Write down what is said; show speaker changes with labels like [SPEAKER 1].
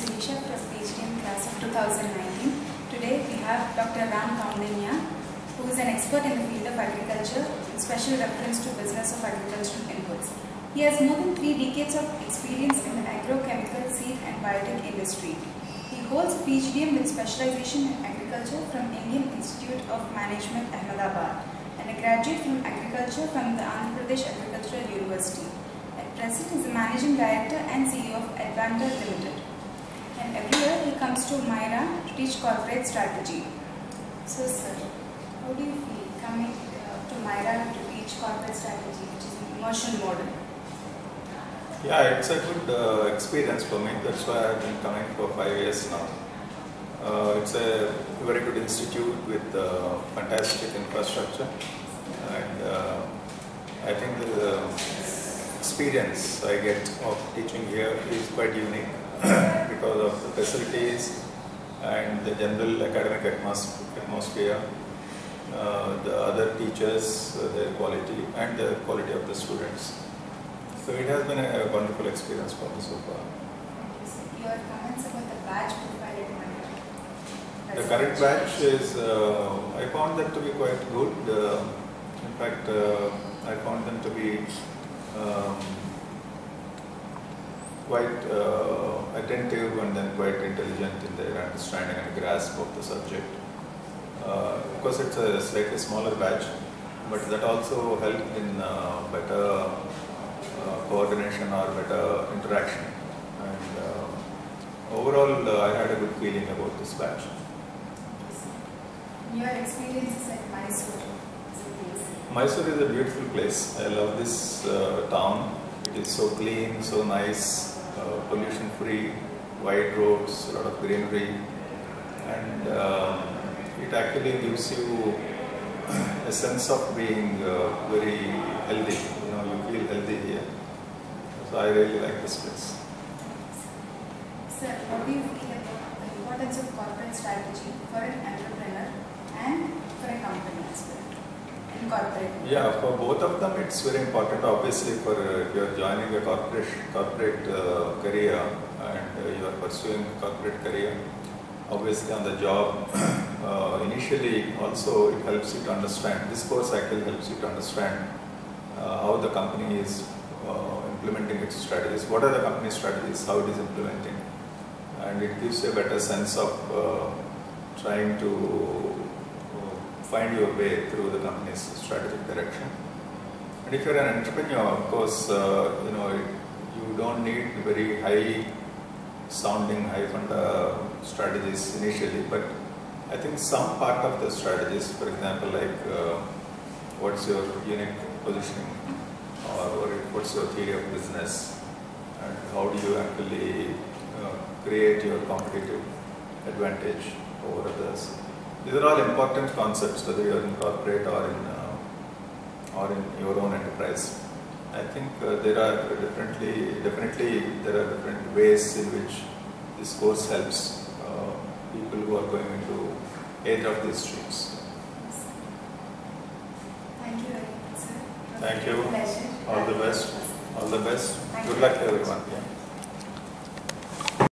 [SPEAKER 1] Sirisha from PGDM class of 2019. Today we have Dr. Kaundinya, who is an expert in the field of agriculture with special reference to business of agricultural inputs. He has more than 3 decades of experience in the agrochemical, seed and biotech industry. He holds a PGDM with specialization in agriculture from Indian Institute of Management, Ahmedabad, and a graduate from agriculture from the AndhraPradesh Agricultural University. At present, he is the Managing Director and CEO of Advanta Limited. And every year he comes to MYRA to teach corporate strategy. So sir, how do you feel coming to MYRA to teach corporate strategy, which is an immersion model?
[SPEAKER 2] Yeah, it's a good experience for me. That's why I've been coming for 5 years now. It's a very good institute with fantastic infrastructure, and I think the experience I get of teaching here is quite unique because of the facilities and the general academic atmosphere, the other teachers, their quality, and the quality of the students. So it has been a wonderful experience for me so far.
[SPEAKER 1] Your comments about the batch profile at MYRA?
[SPEAKER 2] The current batch is, I found them to be quite good. In fact, I found them to be quite attentive and then quite intelligent in their understanding and grasp of the subject. Of course, it's a slightly smaller batch, but that also helped in better coordination or better interaction. And overall, I had a good feeling about this batch.
[SPEAKER 1] Your experiences at Mysore?
[SPEAKER 2] Mysore is a beautiful place. I love this town. It is so clean, so nice, pollution free, wide roads, a lot of greenery, and it actually gives you a sense of being very healthy. You know, you feel healthy here. So I really like this place.
[SPEAKER 1] Sir, what do you feel about the importance of corporate strategy for an entrepreneur and for a company as well? In corporate?
[SPEAKER 2] Yeah, for both of them it's very important. Obviously, for if you are joining a corporate career and you are pursuing corporate career, obviously on the job, initially also it helps you to understand. This course actually helps you to understand how the company is implementing its strategies. What are the company strategies? How it is implementing, and it gives you a better sense of trying to find your way through the company's strategic direction. And if you're an entrepreneur, of course, you know, you don't need very high-sounding, high-funda strategies initially, but I think some part of the strategies, for example, like what's your unique positioning, or what's your theory of business, and how do you actually create your competitive advantage over others. These are all important concepts, whether you are in corporate or in your own enterprise. I think there are definitely there are different ways in which this course helps people who are going into either of these streams.
[SPEAKER 1] Thank you very much, sir.
[SPEAKER 2] Thank you.
[SPEAKER 1] Pleasure.
[SPEAKER 2] All the best. All the best. Good luck to everyone. Yeah.